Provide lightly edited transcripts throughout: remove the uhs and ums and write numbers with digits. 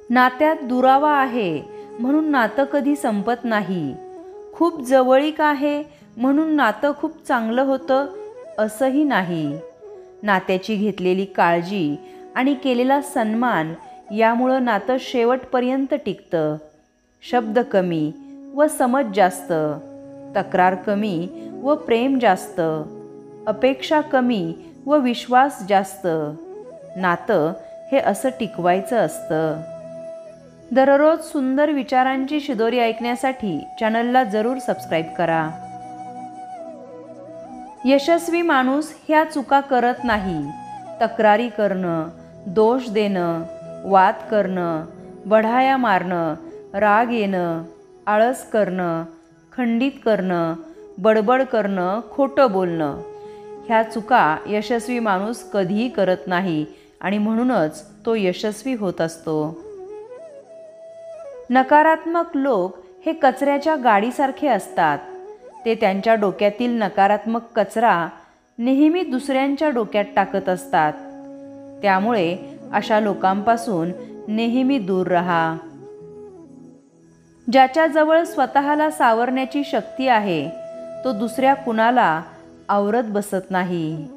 नात्यात दुरावा आहे म्हणून नातं कधी संपत नाही. खूप जवळीक आहे म्हणून नातं खूप चांगलं होतं असंही नाही. नात्याची घेतलेली काळजी आणि केलेला सन्मान यामुळं नातं शेवटपर्यंत टिकतं. शब्द कमी व समज जास्त, तक्रार कमी व प्रेम जास्त, अपेक्षा कमी व विश्वास जास्त. नातं हे असं टिकवायचं असतं. दररोज सुंदर विचारांची शिदोरी ऐकण्यासाठी चॅनलला जरूर सबस्क्राईब करा. यशस्वी माणूस ह्या चुका करत नाही. तक्रारी करणं, दोष देणं, वाद करणं, बढाया मारणं, राग येणं, आळस करणं, खंडित करणं, बडबड करणं, खोटं बोलणं ह्या चुका यशस्वी माणूस कधीही करत नाही आणि म्हणूनच तो यशस्वी होत असतो. नकारात्मक लोक हे कचऱ्याच्या गाडीसारखे असतात. ते त्यांच्या डोक्यातील नकारात्मक कचरा नेहमी दुसऱ्यांच्या डोक्यात टाकत असतात. त्यामुळे अशा लोकांपासून नेहमी दूर राहा. ज्याच्याजवळ स्वतःला सावरण्याची शक्ती आहे तो दुसऱ्या कुणाला आवरत बसत नाही.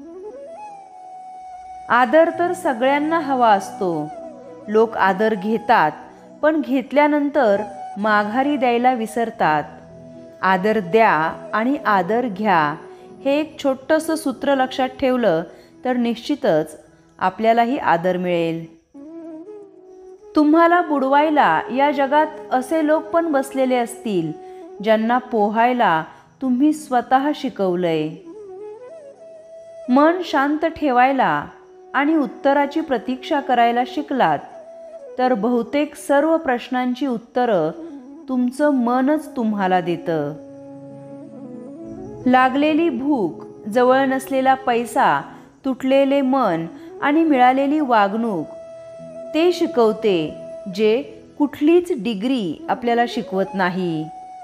आदर तर सगळ्यांना हवा असतो. लोक आदर घेतात पण घेतल्यानंतर माघारी द्यायला विसरतात. आदर द्या आणि आदर घ्या हे एक छोटंसं सूत्र लक्षात ठेवलं तर निश्चितच आपल्यालाही आदर मिळेल. तुम्हाला बुडवायला या जगात असे लोक पण बसलेले असतील ज्यांना पोहायला तुम्ही स्वतः शिकवलंय. मन शांत ठेवायला आणि उत्तराची प्रतीक्षा करायला शिकलात तर बहुतेक सर्व प्रश्नांची उत्तरं तुमचं मनच तुम्हाला देतं. लागलेली भूक, जवळ नसलेला पैसा, तुटलेले मन आणि मिळालेली वागणूक ते शिकवते जे कुठलीच डिग्री आपल्याला शिकवत नाही.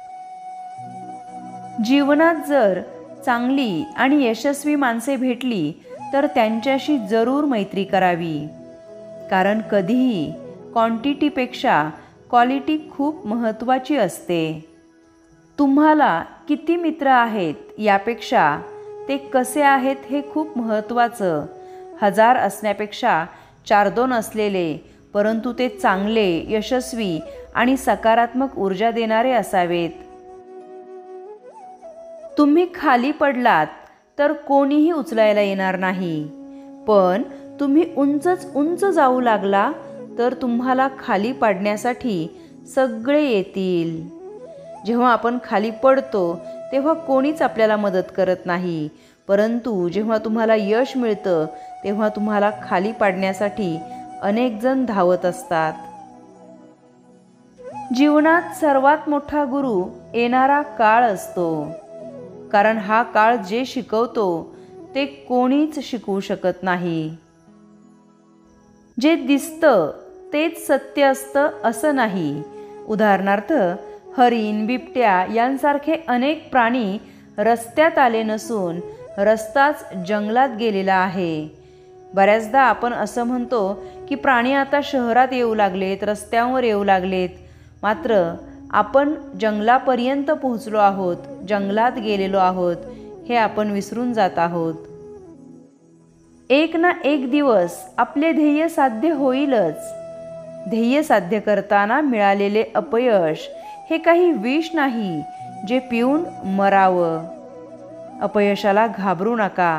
जीवनात जर चांगली आणि यशस्वी माणसे भेटली तर त्यांच्याशी जरूर मैत्री करावी. कारण कधीही क्वांटिटीपेक्षा क्वालिटी खूप महत्त्वाची असते. तुम्हाला किती मित्र आहेत यापेक्षा ते कसे आहेत हे खूप महत्त्वाचं. 1000 असण्यापेक्षा 4-2 असलेले परंतु ते चांगले, यशस्वी आणि सकारात्मक ऊर्जा देणारे असावेत. तुम्ही खाली पडलात तर कोणीही उचलायला येणार नाही. पण तुम्ही उंच जाऊ लागला तर तुम्हाला खाली पाडण्यासाठी सगळे येतील. जेव्हा आपण खाली पडतो तेव्हा कोणीच आपल्याला मदत करत नाही. परंतु जेव्हा तुम्हाला यश मिळतं तेव्हा तुम्हाला खाली पाडण्यासाठी अनेक जण धावत असतात. जीवनात सर्वात मोठा गुरु येणारा काळ असतो. कारण हा काळ जे शिकवतो ते कोणीच शिकवू शकत नाही. जे दिसतं तेच सत्य असतं असं नाही. उदाहरणार्थ हरिण, बिबट्या यांसारखे अनेक प्राणी रस्त्यात आले नसून रस्ताच जंगलात गेलेला आहे. बऱ्याचदा आपण असं म्हणतो की प्राणी आता शहरात येऊ लागलेत, रस्त्यांवर येऊ लागलेत. मात्र आपण जंगलापर्यंत पोहोचलो आहोत, जंगलात गेलेलो आहोत हे आपण विसरून जात आहोत. एक ना एक दिवस आपले ध्येय साध्य होईलच. ध्येय साध्य करताना मिळालेले अपयश हे काही विष नाही जे पिऊन मरावं. अपयशाला घाबरू नका.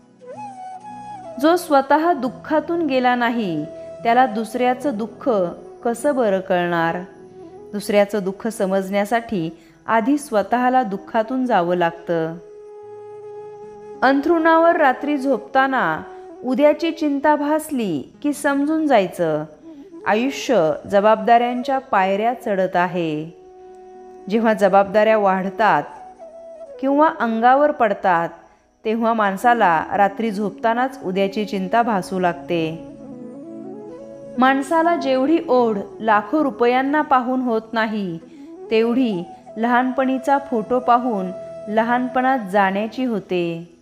जो स्वतः दुःखातून गेला नाही त्याला दुसऱ्याचं दुःख कसं बरं कळणार. दुसऱ्याचं दुःख समजण्यासाठी आधी स्वतःला दुःखातून जावं लागतं. अंथरुणावर रात्री झोपताना उद्याची चिंता भासली की समजून जायचं आयुष्य जबाबदाऱ्यांच्या पायऱ्या चढत आहे. जेव्हा जबाबदाऱ्या वाढतात किंवा अंगावर पडतात तेव्हा माणसाला रात्री झोपतानाच उद्याची चिंता भासू लागते. माणसाला जेवढी ओढ लाखो रुपयांना पाहून होत नाही तेवढी लहानपणीचा फोटो पाहून लहानपणात जाण्याची होते.